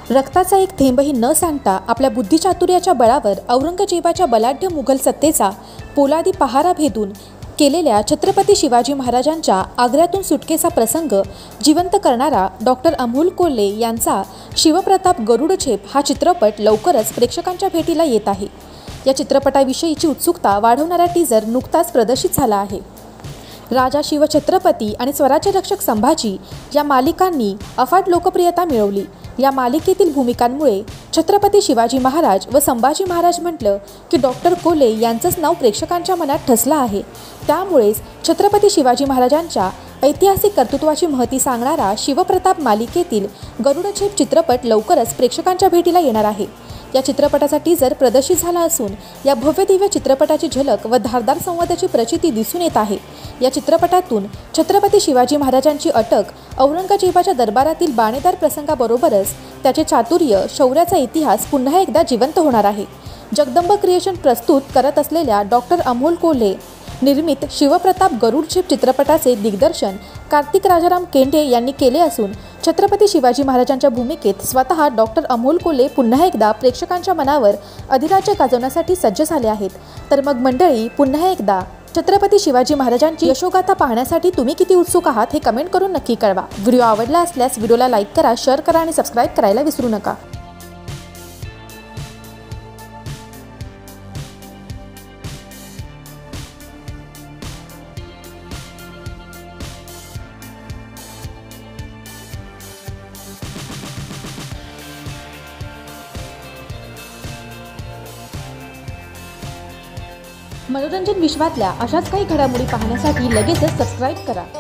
रक्ताचा एक थेंबही न सांडता आपल्या बुद्धिचातुर्याच्या बळावर औरंगजेबाच्या बलाढ्य मुघल सत्तेचा पोलादी पहारा भेदून केलेल्या छत्रपती शिवाजी महाराजांच्या आग्र्यातून सुटकेचा प्रसंग जिवंत करणारा डॉक्टर अमोल कोल्हे यांचा शिवप्रताप गरुडछेप हा चित्रपट लवकरच प्रेक्षकांच्या भेटीला येत आहे। या चित्रपटाविषयीची उत्सुकता वाढवणारा टीझर नुकताच प्रदर्शित झाला आहे। राजा शिवछत्रपती आणि स्वराज्य रक्षक संभाजी या मालिकांनी अफाट लोकप्रियता मिळवली। या मालिकेतील भूमिकांमुळे छत्रपती शिवाजी महाराज व संभाजी महाराज म्हटलं की डॉक्टर कोल्हे यांचंच नाव प्रेक्षकांच्या मनात ठसलं आहे। त्यामुळेच छत्रपती शिवाजी महाराजांच्या ऐतिहासिक कर्तृत्वाची महती सांगणारा शिवप्रताप मालिकेतील गरुडछेप चित्रपट लवकरच प्रेक्षकांच्या भेटीला येणार आहे। या चित्रपटाचा टीझर प्रदर्शित झाला असून या भव्यदिव्य चित्रपटाची झलक व धारदार संवादाची प्रचिती दिसून येत आहे। या चित्रपटातून छत्रपती शिवाजी महाराजांची अटक औरंगजेबाच्या दरबारातील बाणेदार प्रसंगाबरोबरच त्याचे चातुर्य शौर्याचा इतिहास पुन्हा एकदा जिवंत होणार आहे। जगदंब क्रिएशन प्रस्तुत करत असलेल्या डॉक्टर अमोल कोल्हे निर्मित शिवप्रताप गरुडछेप चित्रपटाचे दिग्दर्शन कार्तिक राजाराम केंढे यांनी केले असून छत्रपती शिवाजी महाराजांच्या भूमिकेत स्वतः डॉक्टर अमोल कोल्हे पुन्हा एकदा प्रेक्षकांच्या मनावर अधिराज्य गाजवण्यासाठी सज्ज झाले आहेत। तर मग मंडळी, पुन्हा एकदा छत्रपती शिवाजी महाराजांची यशोगाथा पाहण्यासाठी तुम्ही किती उत्सुक आहात हे कमेंट करून नक्की कळवा। व्हिडिओ आवडला असल्यास व्हिडिओला लाईक करा, शेअर करा आणि सबस्क्राईब करायला विसरू नका। मनोरंजन विश्वातल्या अशाच काही घडामोडी पाहण्यासाठी लगेचच सबस्क्राईब करा।